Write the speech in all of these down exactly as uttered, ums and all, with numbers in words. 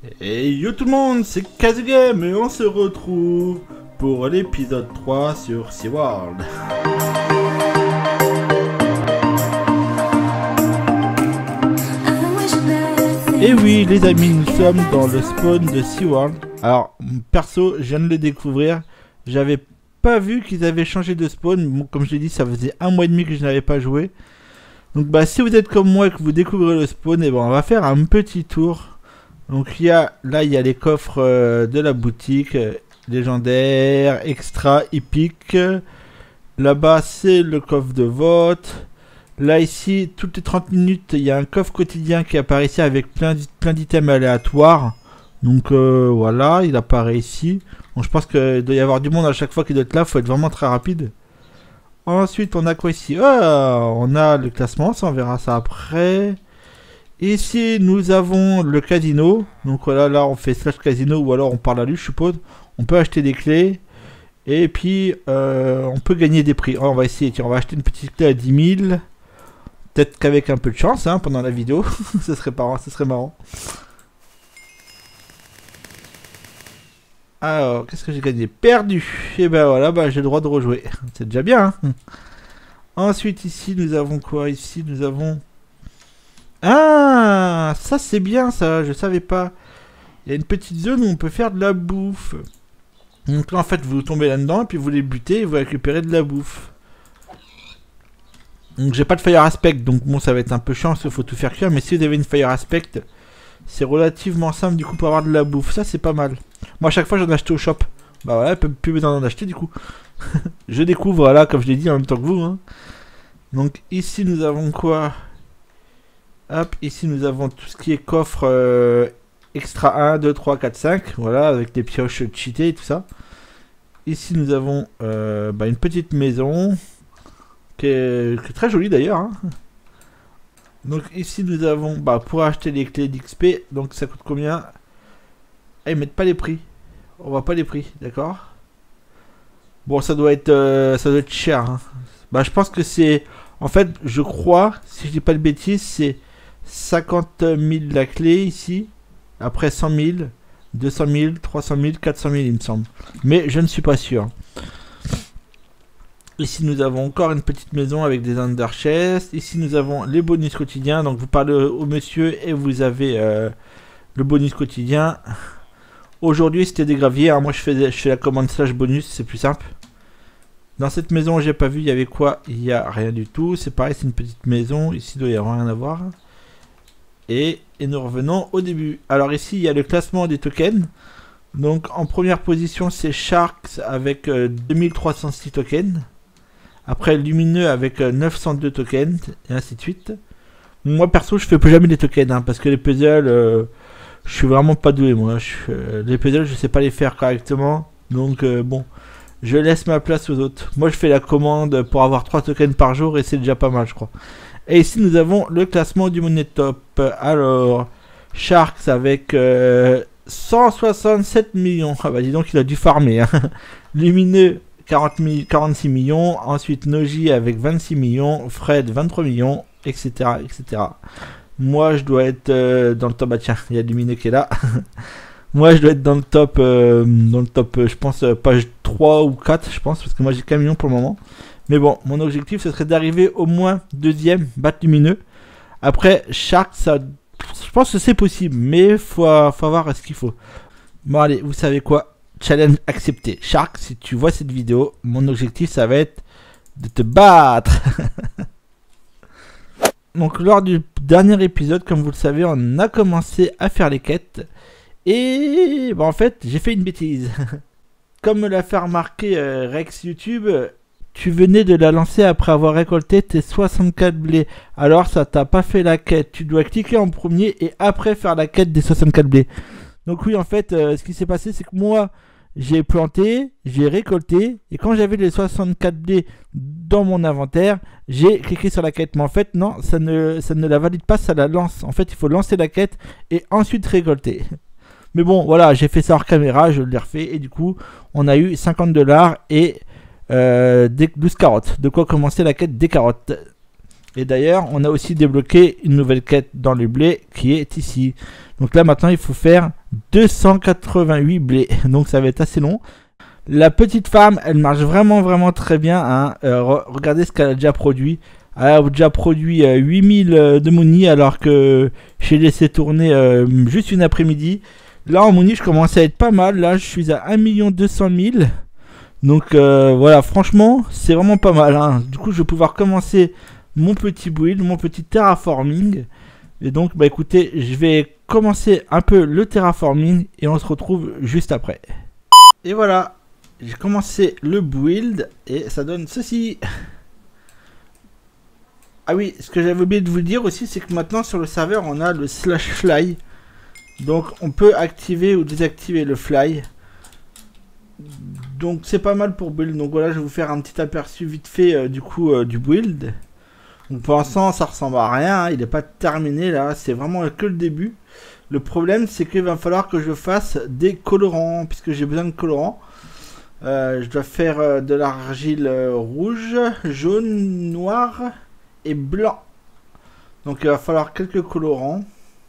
Et yo tout le monde, c'est Kazugame et on se retrouve pour l'épisode trois sur SeaWorld. Et oui les amis, nous sommes dans le spawn de SeaWorld. Alors perso, je viens de le découvrir. J'avais pas vu qu'ils avaient changé de spawn. Bon, comme je l'ai dit, ça faisait un mois et demi que je n'avais pas joué. Donc bah si vous êtes comme moi et que vous découvrez le spawn, et bon, on va faire un petit tour. Donc il y a, là il y a les coffres euh, de la boutique, euh, légendaire, extra, épique. Là-bas c'est le coffre de vote. Là ici, toutes les trente minutes, il y a un coffre quotidien qui apparaît ici avec plein, plein d'items aléatoires. Donc euh, voilà, il apparaît ici. Bon, je pense qu'il doit y avoir du monde à chaque fois qui doit être là, faut être vraiment très rapide. Ensuite on a quoi ici? Oh, on a le classement, ça on verra ça après. Ici nous avons le casino. Donc voilà, là on fait slash casino ou alors on parle à lui, je suppose. On peut acheter des clés. Et puis euh, on peut gagner des prix. Oh, on va essayer, tiens, on va acheter une petite clé à dix mille. Peut-être qu'avec un peu de chance hein, pendant la vidéo. Ce serait marrant, ce serait marrant. Alors, qu'est-ce que j'ai gagné? Perdu. Et ben voilà, bah, j'ai le droit de rejouer. C'est déjà bien. Hein. Ensuite, ici, nous avons quoi? Ici, nous avons... Ah, ça c'est bien ça, je savais pas. Il y a une petite zone où on peut faire de la bouffe. Donc là, en fait, vous tombez là-dedans, et puis vous les butez et vous récupérez de la bouffe. Donc j'ai pas de fire aspect, donc bon, ça va être un peu chiant parce qu'il faut tout faire cuire. Mais si vous avez une fire aspect, c'est relativement simple du coup pour avoir de la bouffe. Ça c'est pas mal. Moi à chaque fois j'en ai acheté au shop. Bah voilà, plus besoin d'en acheter du coup. Je découvre, voilà, comme je l'ai dit en même temps que vous. Hein. Donc ici nous avons quoi? Hop, ici nous avons tout ce qui est coffre euh, extra un, deux, trois, quatre, cinq. Voilà, avec des pioches cheatées et tout ça. Ici nous avons euh, bah, une petite maison. Qui est, qui est très jolie d'ailleurs. Hein. Donc ici nous avons, bah, pour acheter les clés d'X P, donc ça coûte combien? Ah, ils mettent pas les prix. On voit pas les prix, d'accord? Bon, ça doit être, euh, ça doit être cher. Hein. Bah, je pense que c'est, en fait, je crois, si je dis pas de bêtises, c'est cinquante mille la clé ici. Après cent mille, deux cent mille, trois cent mille, quatre cent mille, il me semble. Mais je ne suis pas sûr. Ici nous avons encore une petite maison avec des under chests. Ici nous avons les bonus quotidiens. Donc vous parlez au monsieur et vous avez euh, le bonus quotidien. Aujourd'hui c'était des graviers. Alors, moi je fais, je fais la commande slash bonus, c'est plus simple. Dans cette maison j'ai pas vu, il y avait quoi? Il n'y a rien du tout. C'est pareil, c'est une petite maison. Ici il doit y avoir rien à voir. Et, et nous revenons au début. Alors ici il y a le classement des tokens. Donc en première position c'est Sharks avec euh, deux mille trois cent six tokens. Après Lumineux avec euh, neuf cent deux tokens, et ainsi de suite. Moi perso je fais plus jamais les tokens, hein, parce que les puzzles, euh, je suis vraiment pas doué moi. Je, euh, les puzzles je sais pas les faire correctement, donc euh, bon, je laisse ma place aux autres. Moi je fais la commande pour avoir trois tokens par jour et c'est déjà pas mal je crois. Et ici nous avons le classement du Money Top. Alors, Sharks avec euh, cent soixante-sept millions, ah bah dis donc il a dû farmer. Hein. Lumineux quarante mille, quarante-six millions, ensuite Noji avec vingt-six millions, Fred vingt-trois millions, et cetera et cetera. Moi je dois être euh, dans le top, bah tiens, il y a Lumineux qui est là. Moi je dois être dans le top, euh, dans le top, euh, je pense, euh, page trois ou quatre, je pense, parce que moi j'ai qu'un million pour le moment. Mais bon, mon objectif ce serait d'arriver au moins deuxième, battre Lumineux. Après, Shark, ça, je pense que c'est possible, mais faut, faut voir ce qu'il faut. Bon allez, vous savez quoi? Challenge accepté. Shark, si tu vois cette vidéo, mon objectif ça va être de te battre. Donc lors du dernier épisode, comme vous le savez, on a commencé à faire les quêtes. Et bah, en fait, j'ai fait une bêtise. Comme me l'a fait remarquer euh, Rex YouTube, tu venais de la lancer après avoir récolté tes soixante-quatre blés. Alors ça t'a pas fait la quête. Tu dois cliquer en premier et après faire la quête des soixante-quatre blés. Donc oui, en fait, euh, ce qui s'est passé, c'est que moi, j'ai planté, j'ai récolté, et quand j'avais les soixante-quatre blés dans mon inventaire, j'ai cliqué sur la quête. Mais en fait, non, ça ne, ça ne la valide pas, ça la lance. En fait, il faut lancer la quête et ensuite récolter. Mais bon, voilà, j'ai fait ça hors caméra, je l'ai refait, et du coup, on a eu cinquante dollars et euh, douze carottes. De quoi commencer la quête des carottes. Et d'ailleurs, on a aussi débloqué une nouvelle quête dans le blé qui est ici. Donc là, maintenant, il faut faire deux cent quatre-vingt-huit blés. Donc ça va être assez long. La petite farm, elle marche vraiment vraiment très bien. Hein. Euh, re regardez ce qu'elle a déjà produit. Elle a déjà produit euh, huit mille euh, de money alors que j'ai laissé tourner euh, juste une après-midi. Là en money je commence à être pas mal. Là je suis à un million deux cent mille. Donc euh, voilà, franchement c'est vraiment pas mal. Hein. Du coup je vais pouvoir commencer mon petit build, mon petit terraforming. Et donc bah écoutez, je vais commencer un peu le terraforming et on se retrouve juste après. Et voilà, j'ai commencé le build et ça donne ceci. Ah oui, ce que j'avais oublié de vous dire aussi, c'est que maintenant sur le serveur, on a le slash fly. Donc on peut activer ou désactiver le fly. Donc c'est pas mal pour build. Donc voilà, je vais vous faire un petit aperçu vite fait euh, du coup euh, du build. Donc pour l'instant, ça ressemble à rien. Hein, il n'est pas terminé là, c'est vraiment que le début. Le problème, c'est qu'il va falloir que je fasse des colorants, puisque j'ai besoin de colorants. Euh, je dois faire euh, de l'argile euh, rouge, jaune, noir et blanc. Donc il va falloir quelques colorants.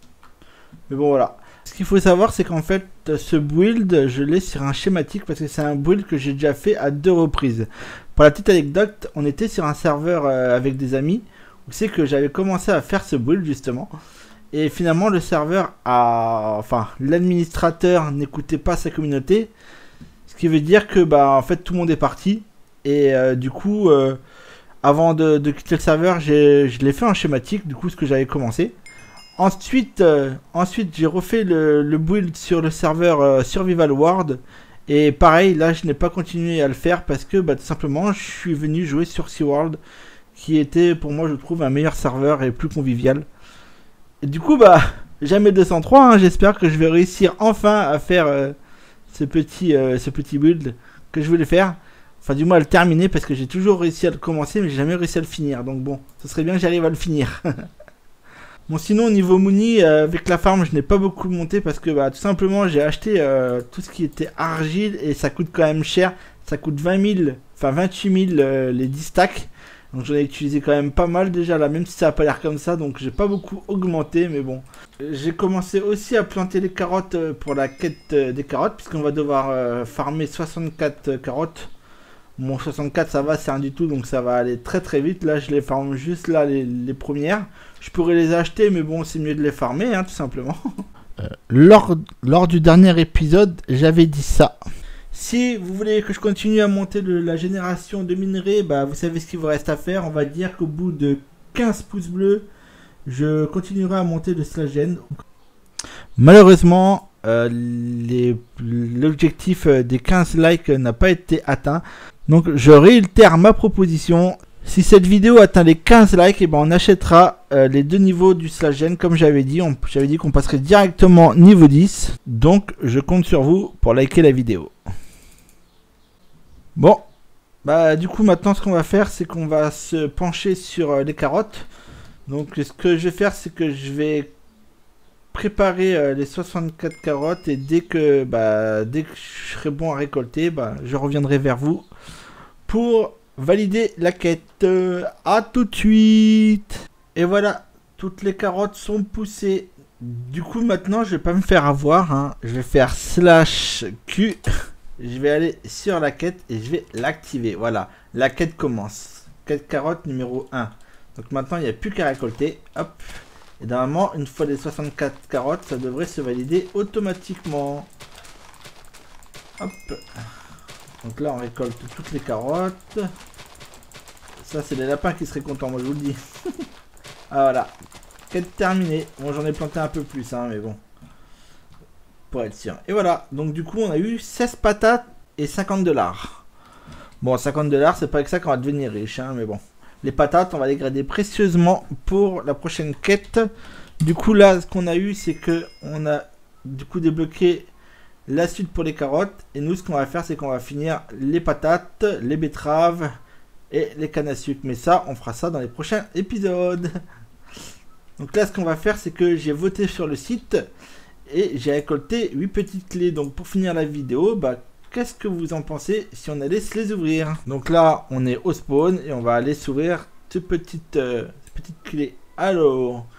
Mais bon voilà. Ce qu'il faut savoir c'est qu'en fait ce build je l'ai sur un schématique parce que c'est un build que j'ai déjà fait à deux reprises. Pour la petite anecdote, on était sur un serveur euh, avec des amis où c'est que j'avais commencé à faire ce build justement. Et finalement le serveur a... Enfin l'administrateur n'écoutait pas sa communauté. Ce qui veut dire que bah en fait tout le monde est parti. Et euh, du coup... Euh, Avant de, de quitter le serveur, je l'ai fait en schématique, du coup ce que j'avais commencé. Ensuite, euh, ensuite j'ai refait le, le build sur le serveur euh, Survival World. Et pareil, là je n'ai pas continué à le faire parce que bah, tout simplement je suis venu jouer sur SeaWorld. Qui était pour moi je trouve un meilleur serveur et plus convivial. Et du coup bah, jamais deux cent trois, hein, j'espère que je vais réussir enfin à faire euh, ce, petit, euh, ce petit build que je voulais faire. Enfin du moins à le terminer parce que j'ai toujours réussi à le commencer mais j'ai jamais réussi à le finir. Donc bon, ce serait bien que j'arrive à le finir. Bon sinon au niveau money, euh, avec la farm je n'ai pas beaucoup monté parce que bah, tout simplement j'ai acheté euh, tout ce qui était argile et ça coûte quand même cher. Ça coûte vingt mille, enfin vingt-huit mille euh, les dix stacks. Donc j'en ai utilisé quand même pas mal déjà là, même si ça n'a pas l'air comme ça. Donc j'ai pas beaucoup augmenté mais bon. J'ai commencé aussi à planter les carottes pour la quête des carottes puisqu'on va devoir euh, farmer soixante-quatre carottes. Mon soixante-quatre ça va, c'est rien du tout, donc ça va aller très très vite. Là je les farme juste là les, les premières. Je pourrais les acheter mais bon c'est mieux de les farmer hein, tout simplement. euh, lors, lors du dernier épisode j'avais dit ça. Si vous voulez que je continue à monter le, la génération de minerais, bah vous savez ce qu'il vous reste à faire. On va dire qu'au bout de quinze pouces bleus, je continuerai à monter le slash gen. Malheureusement, euh, l'objectif des quinze likes n'a pas été atteint. Donc je réitère ma proposition. Si cette vidéo atteint les quinze likes, et ben on achètera euh, les deux niveaux du slash gen. Comme j'avais dit, j'avais dit qu'on passerait directement niveau dix. Donc je compte sur vous pour liker la vidéo. Bon, bah du coup maintenant ce qu'on va faire c'est qu'on va se pencher sur euh, les carottes. Donc ce que je vais faire c'est que je vais préparer euh, les soixante-quatre carottes et dès que bah dès que je serai bon à récolter, bah je reviendrai vers vous pour valider la quête. Euh, à tout de suite. Et voilà, toutes les carottes sont poussées. Du coup maintenant je vais pas me faire avoir, hein. Je vais faire slash Q. Je vais aller sur la quête et je vais l'activer. Voilà, la quête commence. Quête carotte numéro un. Donc maintenant il n'y a plus qu'à récolter. Hop. Et normalement, une fois les soixante-quatre carottes, ça devrait se valider automatiquement. Hop. Donc là, on récolte toutes les carottes. Ça, c'est les lapins qui seraient contents, moi je vous le dis. Ah voilà. Quête terminée. Bon, j'en ai planté un peu plus, hein, mais bon. Pour être sûr. Et voilà. Donc du coup, on a eu seize patates et cinquante dollars. Bon, cinquante dollars, c'est pas avec ça qu'on va devenir riche, hein, mais bon. Les patates, on va les grader précieusement pour la prochaine quête. Du coup, là, ce qu'on a eu, c'est que on a du coup débloqué la suite pour les carottes. Et nous, ce qu'on va faire, c'est qu'on va finir les patates, les betteraves et les cannes à sucre. Mais ça, on fera ça dans les prochains épisodes. Donc là, ce qu'on va faire, c'est que j'ai voté sur le site et j'ai récolté huit petites clés. Donc pour finir la vidéo, bah, qu'est-ce que vous en pensez si on allait se les ouvrir? Donc là, on est au spawn et on va aller s'ouvrir ces petites, euh, ces petites clés. Alors,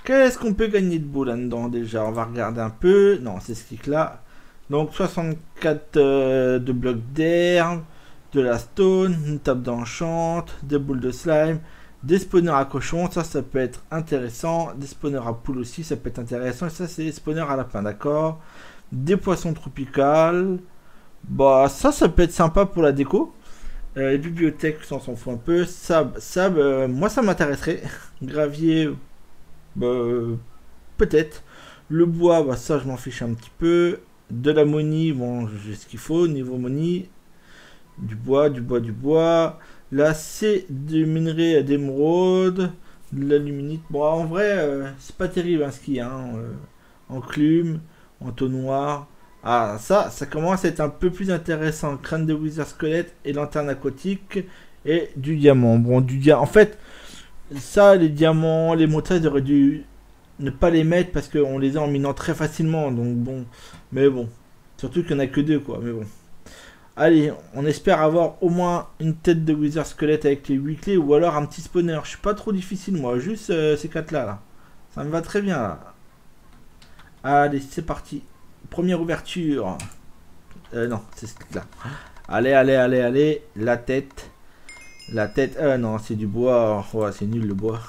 Qu'est-ce qu'on peut gagner de beau là-dedans déjà? On va regarder un peu. Non, c'est ce kick là. Donc soixante-quatre euh, de blocs d'herbe, de la stone, une table d'enchante, des boules de slime, des spawners à cochon, ça ça peut être intéressant. Des spawners à poule aussi, ça peut être intéressant. Et ça c'est des spawners à lapin, d'accord. Des poissons tropicales. Bah ça ça peut être sympa pour la déco. Euh, les bibliothèques, ça on s'en fout un peu. Sab, sab euh, moi ça m'intéresserait. Gravier, bah, euh, peut-être. Le bois, bah, ça je m'en fiche un petit peu. De la monie, bon j'ai ce qu'il faut. Niveau monie, du bois, du bois, du bois. Là c'est du minerai d'émeraude. De l'aluminite. Bon en vrai, euh, c'est pas terrible hein, ce qu'il y a. Hein, euh, enclume, entonnoir. Ah, ça, ça commence à être un peu plus intéressant. Crâne de wither squelette et lanterne aquatique et du diamant. Bon, du diamant. En fait, ça, les diamants, les montagnes, j'aurais dû ne pas les mettre parce qu'on les a en minant très facilement. Donc bon, mais bon. Surtout qu'il n'y en a que deux, quoi. Mais bon. Allez, on espère avoir au moins une tête de wither squelette avec les huit clés ou alors un petit spawner. Je suis pas trop difficile, moi. Juste euh, ces quatre-là, là. Ça me va très bien, là. Allez, c'est parti. Première ouverture. Euh, non, c'est ce là. Allez, allez, allez, allez. La tête. La tête. Euh, non, c'est du bois. Oh, c'est nul le bois.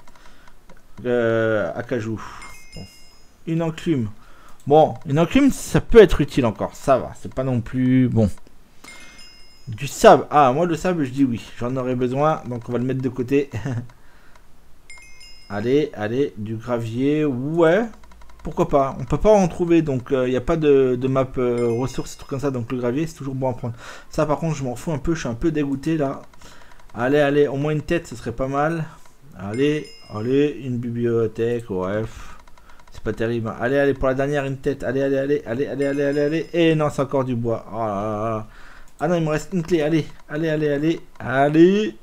Euh, acajou. Bon. Une enclume. Bon, une enclume, ça peut être utile encore. Ça va. C'est pas non plus. Bon. Du sable. Ah, moi, le sable, je dis oui. J'en aurais besoin. Donc, on va le mettre de côté. Allez, allez. Du gravier. Ouais. Pourquoi pas? On peut pas en trouver, donc il euh, n'y a pas de, de map euh, ressources, trucs comme ça, donc le gravier c'est toujours bon à prendre. Ça par contre je m'en fous un peu, je suis un peu dégoûté là. Allez, allez, au moins une tête, ce serait pas mal. Allez, allez, une bibliothèque, ouais. C'est pas terrible. Allez, allez, pour la dernière, une tête. Allez, allez, allez, allez, allez, allez, allez, allez. Et non, c'est encore du bois. Oh là là. Ah non, il me reste une clé. Allez, allez, allez, allez, allez.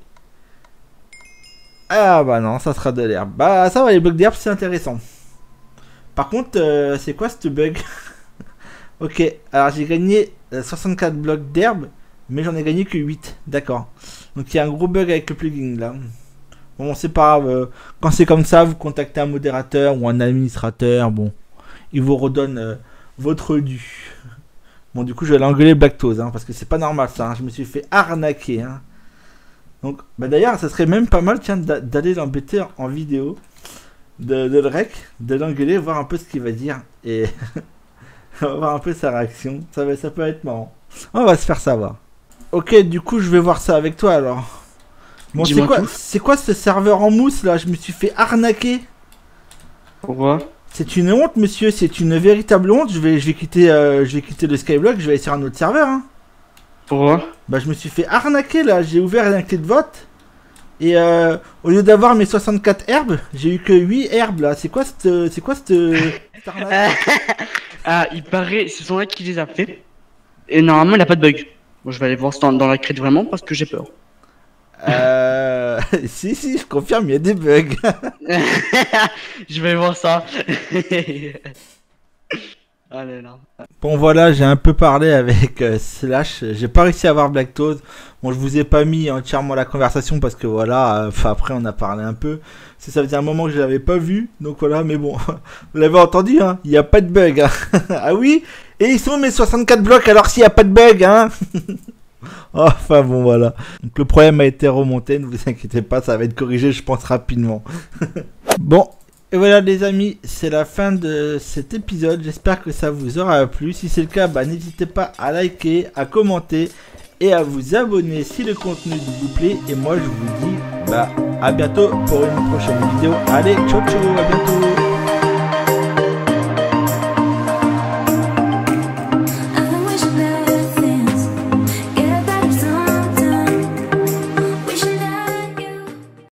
Ah bah non, ça sera de l'herbe. Bah ça va, les blocs d'herbe, c'est intéressant. Par contre, euh, c'est quoi ce bug? Ok, alors j'ai gagné euh, soixante-quatre blocs d'herbe, mais j'en ai gagné que huit. D'accord. Donc il y a un gros bug avec le plugin là. Bon, c'est pas grave. Euh, quand c'est comme ça, vous contactez un modérateur ou un administrateur. Bon, il vous redonne euh, votre dû. Bon, du coup, je vais l'engueuler Blacktose, hein, parce que c'est pas normal ça. Hein, je me suis fait arnaquer. Hein. Donc, bah d'ailleurs, ça serait même pas mal tiens, d'aller l'embêter en vidéo. De, de le rec, de l'engueuler, voir un peu ce qu'il va dire et on va voir un peu sa réaction. Ça, va, ça peut être marrant. On va se faire savoir. Ok, du coup, je vais voir ça avec toi alors. Bon, c'est quoi, c'est quoi ce serveur en mousse là? Je me suis fait arnaquer. Pourquoi? C'est une honte, monsieur. C'est une véritable honte. Je vais, je vais quitter, euh, je vais quitter le Skyblock. Je vais aller sur un autre serveur. Hein. Pourquoi? Bah, je me suis fait arnaquer là. J'ai ouvert la clé de vote. Et euh, au lieu d'avoir mes soixante-quatre herbes, j'ai eu que huit herbes là. C'est quoi cette. C'est quoi cette. Ah, il paraît, ce sont là qui les a fait. Et normalement, il a pas de bug. Bon, je vais aller voir dans, dans la crête vraiment parce que j'ai peur. Euh. si, si, je confirme, il y a des bugs. Je vais voir ça. Allez, là. Bon voilà, j'ai un peu parlé avec euh, Slash, j'ai pas réussi à avoir Blacktose. Bon, je vous ai pas mis entièrement la conversation parce que voilà, euh, après on a parlé un peu. Ça, ça faisait un moment que je l'avais pas vu, donc voilà, mais bon, vous l'avez entendu, hein, il n'y a pas de bug. Hein. Ah oui, et ils sont mes soixante-quatre blocs alors s'il n'y a pas de bug, hein. Enfin bon voilà, donc le problème a été remonté, ne vous inquiétez pas, ça va être corrigé je pense rapidement. Bon. Et voilà les amis, c'est la fin de cet épisode, j'espère que ça vous aura plu. Si c'est le cas, bah, n'hésitez pas à liker, à commenter et à vous abonner si le contenu vous plaît. Et moi je vous dis bah, à bientôt pour une prochaine vidéo. Allez, ciao ciao, à bientôt.